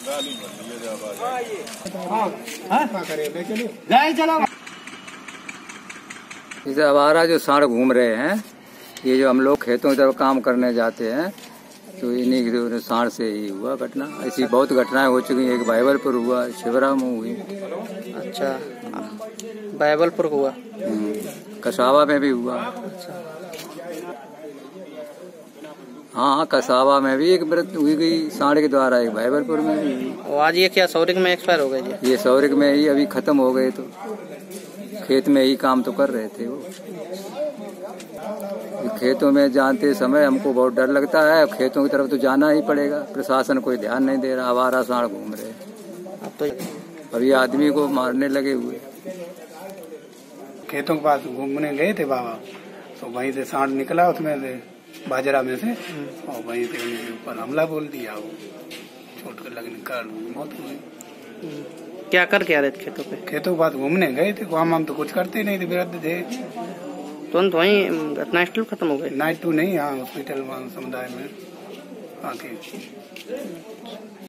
जैसे आवारा जो सांड घूम रहे हैं, ये जो हम लोग खेतों की तरफ काम करने जाते हैं, तो इन्हीं की सांड से ही हुआ घटना। ऐसी बहुत घटनाएं हो चुकी हैं। एक बाइबलपुर हुआ, शिवरा में हुई। अच्छा, बाइबलपुर हुआ, कसावा में भी हुआ। हाँ, कसावा में भी एक मृत्यु हुई गई सांड के द्वारा, एक बाइबलपुर में भी हुई। आज ये क्या सौरिक में एक्सपायर हो गए? ये सौरिक में ही अभी खत्म हो गए। तो खेत में ही काम तो कर रहे थे वो। खेतों में जानते समय हमको बहुत डर लगता है। खेतों की तरफ तो जाना ही पड़ेगा। प्रशासन कोई ध्यान नहीं दे रहा, आवारा सांड घूम रहे। अब तो और ये आदमी को मारने लगे हुए। खेतों के पास घूमने गए थे बाबा, तो वहीं से सांड निकला उसमें से, बाजरा में से, और वहीं से उनके ऊपर हमला बोल दिया। वो चोट लगने का मौत हुई। क्या कर के आ रहे थे खेतों पे? खेतों के पास घूमने गए थे। काम हम तो कुछ करते नहीं थे, वृद्ध थे। तुरंत वहीं घटनास्थल खत्म हो गए? नाइट टू नहीं, यहाँ हॉस्पिटल समुदाय में आके।